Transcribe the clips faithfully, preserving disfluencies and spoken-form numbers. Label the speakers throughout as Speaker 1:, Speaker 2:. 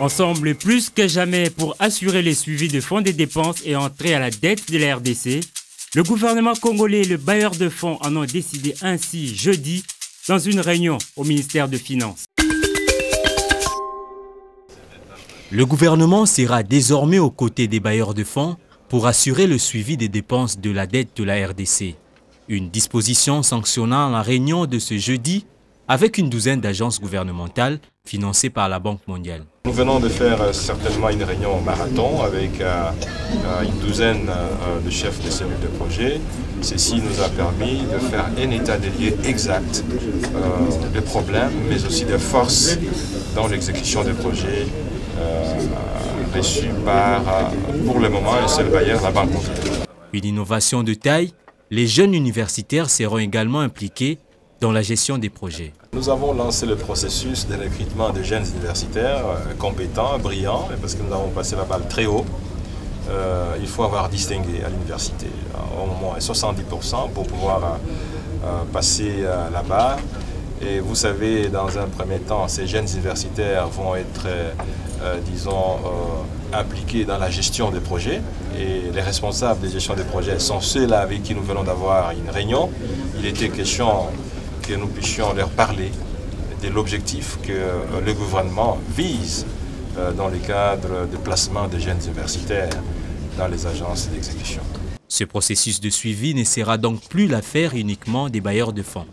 Speaker 1: Ensemble plus que jamais pour assurer le suivi de fonds des dépenses et entrer à la dette de la R D C, le gouvernement congolais et le bailleur de fonds en ont décidé ainsi jeudi dans une réunion au ministère des Finances. Le gouvernement sera désormais aux côtés des bailleurs de fonds pour assurer le suivi des dépenses de la dette de la R D C. Une disposition sanctionnant la réunion de ce jeudi avec une douzaine d'agences gouvernementales financées par la Banque mondiale.
Speaker 2: Nous venons de faire euh, certainement une réunion marathon avec euh, euh, une douzaine euh, de chefs de cellules de projet. Ceci nous a permis de faire un état des lieux exact euh, des problèmes, mais aussi des forces dans l'exécution des projets euh, reçus par, euh, pour le moment, un seul bailleur, la Banque mondiale.
Speaker 1: Une innovation de taille, les jeunes universitaires seront également impliqués dans la gestion des projets.
Speaker 2: Nous avons lancé le processus de recrutement de jeunes universitaires euh, compétents, brillants, parce que nous avons passé la balle très haut. Euh, il faut avoir distingué à l'université au moins soixante-dix pour cent pour pouvoir euh, euh, passer euh, la barre. Et vous savez, dans un premier temps, ces jeunes universitaires vont être, euh, disons, euh, impliqués dans la gestion des projets. Et les responsables de gestion des projets sont ceux-là avec qui nous venons d'avoir une réunion. Il était question que nous puissions leur parler de l'objectif que le gouvernement vise dans le cadre de placement des jeunes universitaires dans les agences d'exécution.
Speaker 1: Ce processus de suivi ne sera donc plus l'affaire uniquement des bailleurs de fonds.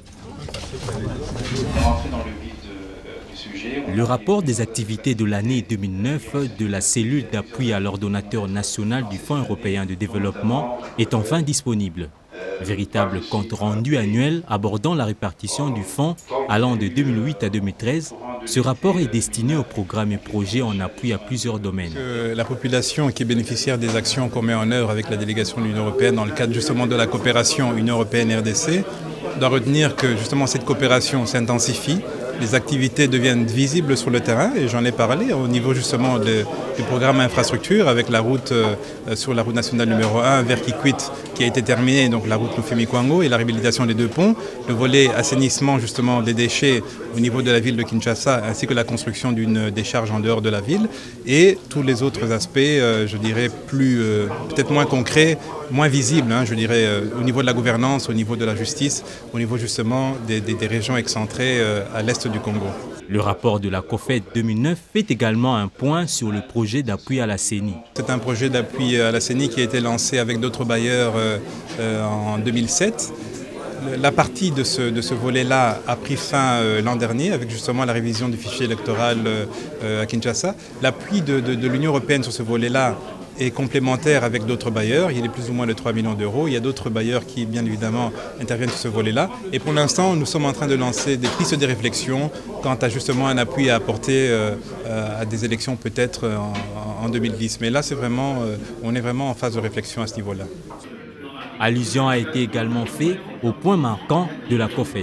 Speaker 1: Le rapport des activités de l'année deux mille neuf de la cellule d'appui à l'ordonnateur national du Fonds européen de développement est enfin disponible. Véritable compte rendu annuel abordant la répartition du fonds allant de deux mille huit à deux mille treize, ce rapport est destiné aux programmes et projets en appui à plusieurs domaines.
Speaker 3: Euh, la population qui est bénéficiaire des actions qu'on met en œuvre avec la délégation de l'Union européenne dans le cadre justement de la coopération Union européenne-R D C doit retenir que justement cette coopération s'intensifie. Les activités deviennent visibles sur le terrain et j'en ai parlé au niveau justement de, du programme infrastructure avec la route euh, sur la route nationale numéro un vers Kikwit qui a été terminée, donc la route Lufimi-Kwango et la réhabilitation des deux ponts, le volet assainissement justement des déchets au niveau de la ville de Kinshasa ainsi que la construction d'une décharge en dehors de la ville et tous les autres aspects, euh, je dirais, plus euh, peut-être moins concrets, moins visibles, hein, je dirais, euh, au niveau de la gouvernance, au niveau de la justice, au niveau justement des, des, des régions excentrées euh, à l'est du Congo.
Speaker 1: Le rapport de la COFED deux mille neuf fait également un point sur le projet d'appui à la C E N I.
Speaker 3: C'est un projet d'appui à la C E N I qui a été lancé avec d'autres bailleurs euh, euh, en deux mille sept. La partie de ce, de ce volet-là a pris fin euh, l'an dernier avec justement la révision du fichier électoral euh, à Kinshasa. L'appui de, de, de l'Union européenne sur ce volet-là est complémentaire avec d'autres bailleurs. Il est plus ou moins de trois millions d'euros. Il y a d'autres bailleurs qui, bien évidemment, interviennent sur ce volet-là. Et pour l'instant, nous sommes en train de lancer des pistes de réflexion quant à justement un appui à apporter euh, à des élections peut-être en, en deux mille dix. Mais là, c'est vraiment, euh, on est vraiment en phase de réflexion à ce niveau-là.
Speaker 1: Allusion a été également faite au point marquant de la COFED.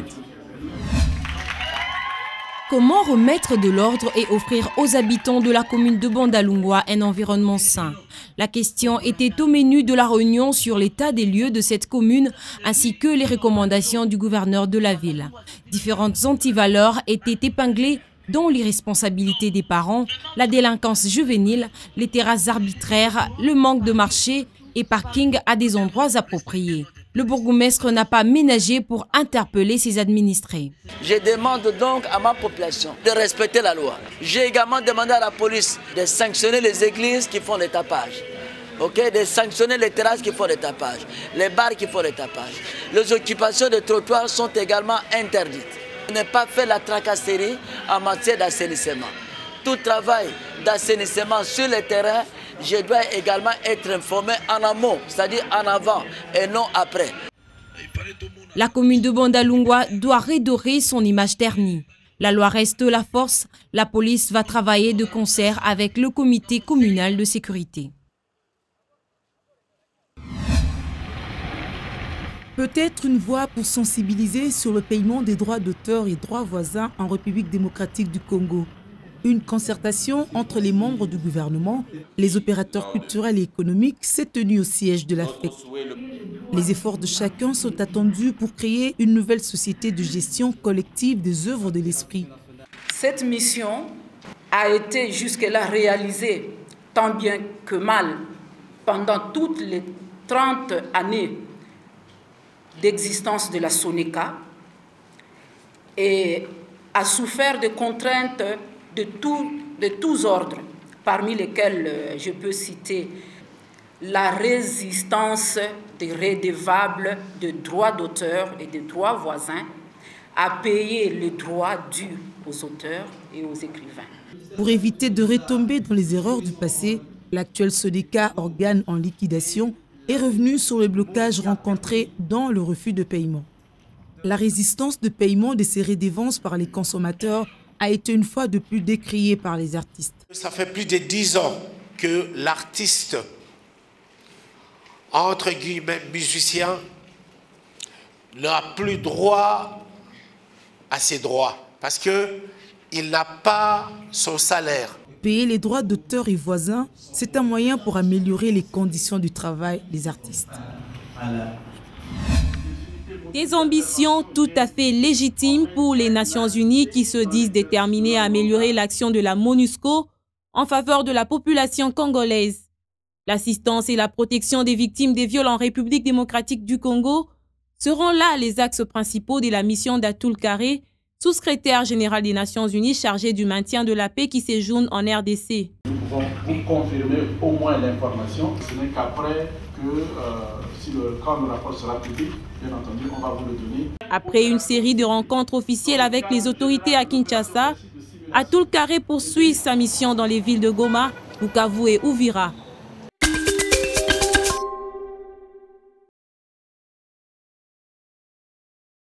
Speaker 4: Comment remettre de l'ordre et offrir aux habitants de la commune de Bandalungwa un environnement sain? La question était au menu de la réunion sur l'état des lieux de cette commune ainsi que les recommandations du gouverneur de la ville. Différentes antivaleurs étaient épinglées dont l'irresponsabilité des parents, la délinquance juvénile, les terrasses arbitraires, le manque de marché et parking à des endroits appropriés. Le bourgmestre n'a pas ménagé pour interpeller ses administrés.
Speaker 5: Je demande donc à ma population de respecter la loi. J'ai également demandé à la police de sanctionner les églises qui font des tapages. Okay, de sanctionner les terrasses qui font des tapages, les bars qui font des tapages. Les occupations de trottoirs sont également interdites. Ne pas faire la tracasserie en matière d'assainissement. Tout travail d'assainissement sur le terrain, je dois également être informé en amont, c'est-à-dire en avant et non après.
Speaker 4: La commune de Bandalungwa doit redorer son image ternie. La loi reste la force. La police va travailler de concert avec le comité communal de sécurité.
Speaker 6: Peut-être une voie pour sensibiliser sur le paiement des droits d'auteur et droits voisins en République démocratique du Congo. Une concertation entre les membres du gouvernement, les opérateurs culturels et économiques s'est tenue au siège de la F E C. Les efforts de chacun sont attendus pour créer une nouvelle société de gestion collective des œuvres de l'esprit.
Speaker 7: Cette mission a été jusque-là réalisé tant bien que mal pendant toutes les trente années d'existence de la SONECA et a souffert de contraintes de, tout, de tous ordres, parmi lesquelles je peux citer la résistance des redevables de droits d'auteur et de droits voisins à payer les droits dus aux auteurs et aux écrivains.
Speaker 6: Pour éviter de retomber dans les erreurs du passé, l'actuel SONECA, organe en liquidation, est revenu sur le blocage rencontré dans le refus de paiement. La résistance de paiement de ces redevances par les consommateurs a été une fois de plus décriée par les artistes.
Speaker 8: Ça fait plus de dix ans que l'artiste, entre guillemets musicien, n'a plus droit à ses droits parce qu'il n'a pas son salaire.
Speaker 6: Payer les droits d'auteur et voisins, c'est un moyen pour améliorer les conditions du travail des artistes.
Speaker 4: Des ambitions tout à fait légitimes pour les Nations Unies qui se disent déterminées à améliorer l'action de la MONUSCO en faveur de la population congolaise. L'assistance et la protection des victimes des viols en République démocratique du Congo seront là les axes principaux de la mission d'Atul Kare, sous-secrétaire général des Nations Unies chargé du maintien de la paix qui séjourne en R D C.
Speaker 9: Nous pouvons vous confirmer au moins l'information. Ce n'est qu'après que, euh, si le, quand le rapport sera public, bien entendu, on va vous le donner.
Speaker 4: Après une série de rencontres officielles avec les autorités à Kinshasa, Atul Kare poursuit sa mission dans les villes de Goma, Bukavu et Uvira.